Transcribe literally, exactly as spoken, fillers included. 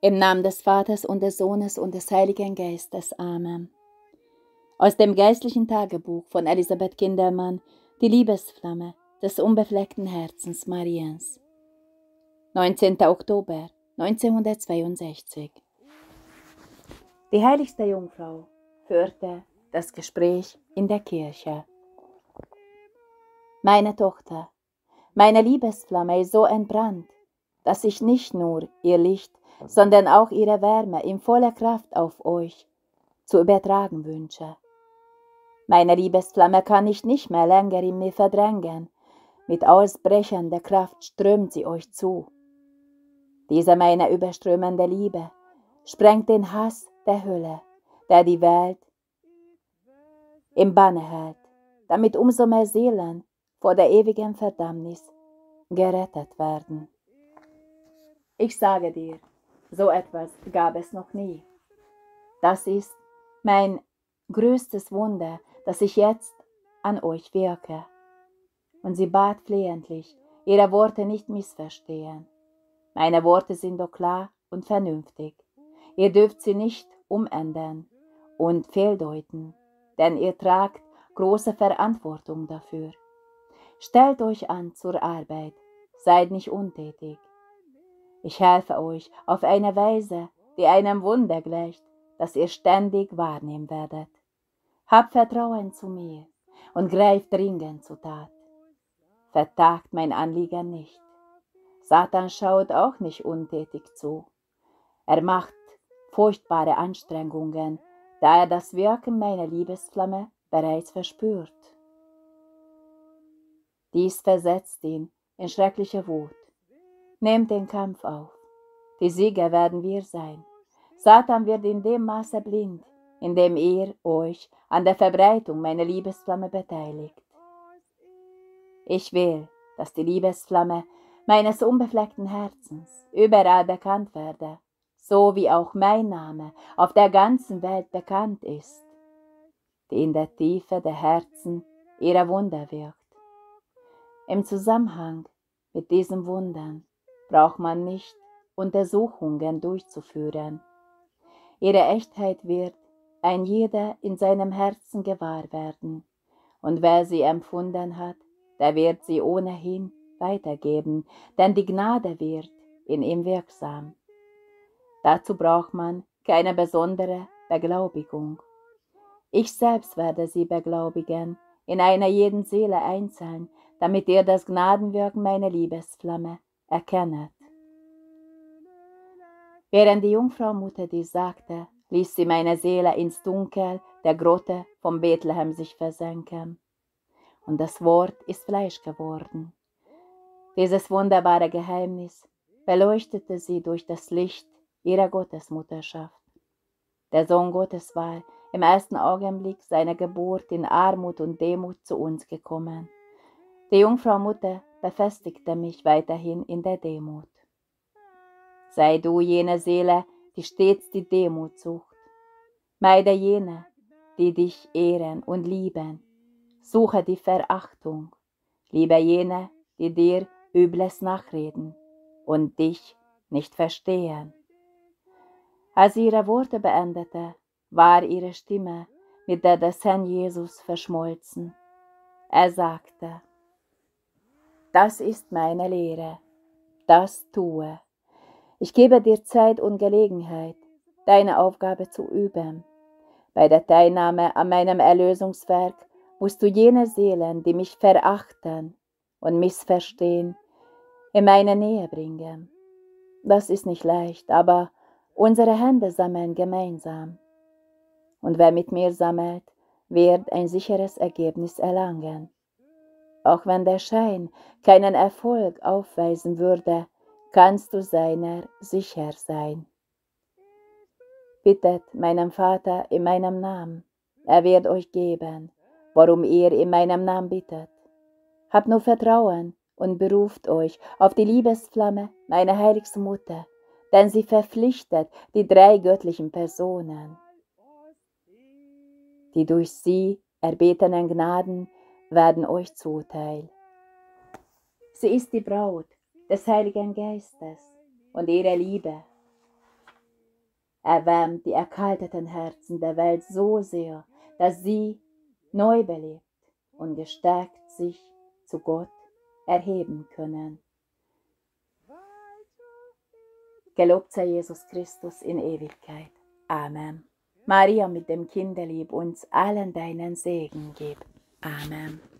Im Namen des Vaters und des Sohnes und des Heiligen Geistes. Amen. Aus dem geistlichen Tagebuch von Elisabeth Kindermann, die Liebesflamme des unbefleckten Herzens Mariens. neunzehnter Oktober neunzehnhundertzweiundsechzig. Die heiligste Jungfrau führte das Gespräch in der Kirche. Meine Tochter, meine Liebesflamme ist so entbrannt, dass ich nicht nur ihr Licht, sondern auch ihre Wärme in voller Kraft auf euch zu übertragen wünsche. Meine Liebesflamme kann ich nicht mehr länger in mir verdrängen, mit ausbrechender Kraft strömt sie euch zu. Diese meine überströmende Liebe sprengt den Hass der Hölle, der die Welt im Banne hält, damit umso mehr Seelen vor der ewigen Verdammnis gerettet werden. Ich sage dir, so etwas gab es noch nie. Das ist mein größtes Wunder, dass ich jetzt an euch wirke. Und sie bat flehentlich, ihre Worte nicht missverstehen. Meine Worte sind doch klar und vernünftig. Ihr dürft sie nicht umändern und fehldeuten, denn ihr tragt große Verantwortung dafür. Stellt euch an zur Arbeit, seid nicht untätig. Ich helfe euch auf eine Weise, die einem Wunder gleicht, das ihr ständig wahrnehmen werdet. Habt Vertrauen zu mir und greift dringend zur Tat. Vertagt mein Anliegen nicht. Satan schaut auch nicht untätig zu. Er macht furchtbare Anstrengungen, da er das Wirken meiner Liebesflamme bereits verspürt. Dies versetzt ihn in schreckliche Wut. Nehmt den Kampf auf. Die Sieger werden wir sein. Satan wird in dem Maße blind, in dem ihr euch an der Verbreitung meiner Liebesflamme beteiligt. Ich will, dass die Liebesflamme meines unbefleckten Herzens überall bekannt werde, so wie auch mein Name auf der ganzen Welt bekannt ist, die in der Tiefe der Herzen ihrer Wunder wirkt. Im Zusammenhang mit diesen Wundern braucht man nicht Untersuchungen durchzuführen. Ihre Echtheit wird ein jeder in seinem Herzen gewahr werden, und wer sie empfunden hat, der wird sie ohnehin weitergeben, denn die Gnade wird in ihm wirksam. Dazu braucht man keine besondere Beglaubigung. Ich selbst werde sie beglaubigen, in einer jeden Seele einzeln, damit ihr das Gnadenwirken meiner Liebesflamme erkennet. Während die Jungfrau Mutter dies sagte, ließ sie meine Seele ins Dunkel der Grotte von Bethlehem sich versenken. Und das Wort ist Fleisch geworden. Dieses wunderbare Geheimnis beleuchtete sie durch das Licht ihrer Gottesmutterschaft. Der Sohn Gottes war im ersten Augenblick seiner Geburt in Armut und Demut zu uns gekommen. Die Jungfrau Mutter befestigte mich weiterhin in der Demut. Sei du jene Seele, die stets die Demut sucht. Meide jene, die dich ehren und lieben. Suche die Verachtung. Liebe jene, die dir Übles nachreden und dich nicht verstehen. Als sie ihre Worte beendete, war ihre Stimme mit der des Herrn Jesus verschmolzen. Er sagte: Das ist meine Lehre, das tue. Ich gebe dir Zeit und Gelegenheit, deine Aufgabe zu üben. Bei der Teilnahme an meinem Erlösungswerk musst du jene Seelen, die mich verachten und missverstehen, in meine Nähe bringen. Das ist nicht leicht, aber unsere Hände sammeln gemeinsam. Und wer mit mir sammelt, wird ein sicheres Ergebnis erlangen. Auch wenn der Schein keinen Erfolg aufweisen würde, kannst du seiner sicher sein. Bittet meinen Vater in meinem Namen, er wird euch geben, worum ihr in meinem Namen bittet. Habt nur Vertrauen und beruft euch auf die Liebesflamme meiner heiligsten Mutter, denn sie verpflichtet die drei göttlichen Personen. Die durch sie erbetenen Gnaden werden euch zuteil. Sie ist die Braut des Heiligen Geistes und ihre Liebe erwärmt die erkalteten Herzen der Welt so sehr, dass sie neu belebt und gestärkt sich zu Gott erheben können. Gelobt sei Jesus Christus in Ewigkeit. Amen. Maria mit dem Kinderlieb uns allen deinen Segen gib. Amen.